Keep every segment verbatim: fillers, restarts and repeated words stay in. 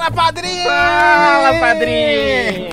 Fala, padrinho! Fala, padrinho!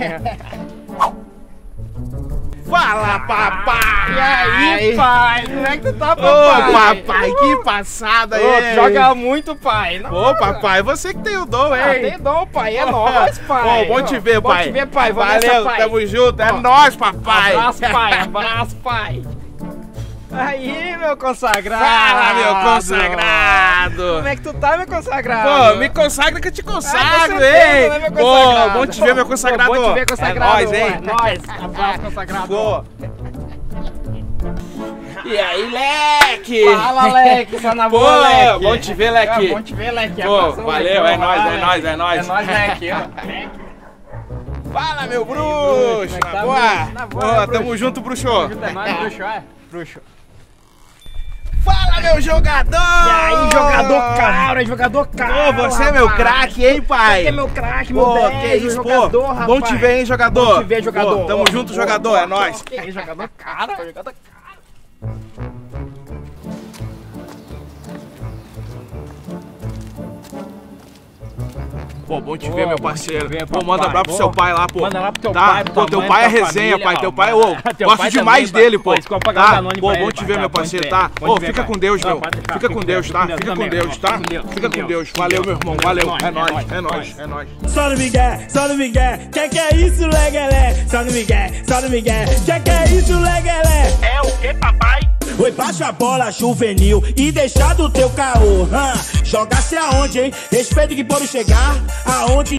Fala, papai! E aí, pai? Como é que tu tá, Ô, papai? papai, que passada aí! Ô, tu joga muito, pai. Não, Ô, papai, você que tem o dom, ah, hein? tem dom, pai. É nóis, pai. Ô, bom te ver, bom pai. Bom te ver, pai. Vamos Valeu, nessa, pai. tamo junto. É Ó, nóis, papai. Abraço, pai. Abraço, pai. Aí, meu consagrado. Fala, meu consagrado. Como é que tu tá, meu consagrado? Pô, me consagra que eu te consagro, Ah, certeza, hein? né, meu Pô, consagrado? bom te ver, meu consagrado. Pô, bom te ver, consagrado. É nóis, hein? É nóis. Abraço, consagrado. Pô. E aí, leque? Fala, leque. Só na Pô, boa, leque. bom te ver, leque. Ah, bom te ver, leque. Pô, Abração, valeu, leque. é nóis, Vai, é nóis, é nóis. É nóis, leque. ó. Leque. Fala, meu bruxo. Como é que Na tá, boa? bruxo? Na boa, Pô, né, tamo bruxo? junto, bruxo. É nóis, bruxo, é? Bruxo. Fala, meu jogador. E aí, jogador caro, é jogador caro. Pô, você é meu rapaz. craque, hein, pai? Você é meu craque, meu Pô, dez, que isso, jogador, pô. rapaz. Bom te ver, hein, jogador. Bom te ver, jogador. Pô, tamo Ó, junto, ó, jogador, ó, é nóis. Que isso, jogador caro, jogador caro. Pô, bom te Pô, ver, meu bom parceiro. te ver, Pô, papai. manda abraço pro Pô, seu pai lá, pô. manda lá pro teu tá? pai, pro Pô, tua teu mãe, pai é pra tua resenha, família, pai. ó, Teu pai, manda- ô, teu gosto pai demais também, dele, pô. pô. Pô, escolhe pagar um Tá? Danone Pô, pra bom ele, te pai. ver, meu Bom te parceiro, ver, tá? bom Ô, te ver, fica pai. com Deus, Não, meu. pode deixar, Fica com Deus, tá? Fica com Deus, tá? Fica com Deus, Fica fica com com Deus. Deus. Valeu, meu irmão. Valeu. É nóis, nóis, é é nóis, nóis. é nóis. Só no Miguel, só no Miguel. Que que é isso, leguelé? Só no Miguel, só no Miguel. Que que é isso, leguelé? É o que, papai? Oi, baixa a bola juvenil e deixa do teu caô. hã? Jogasse aonde, hein? Respeito que pode chegar aonde.